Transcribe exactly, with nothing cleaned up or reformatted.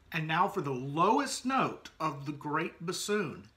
And now for the lowest note of the great bassoon.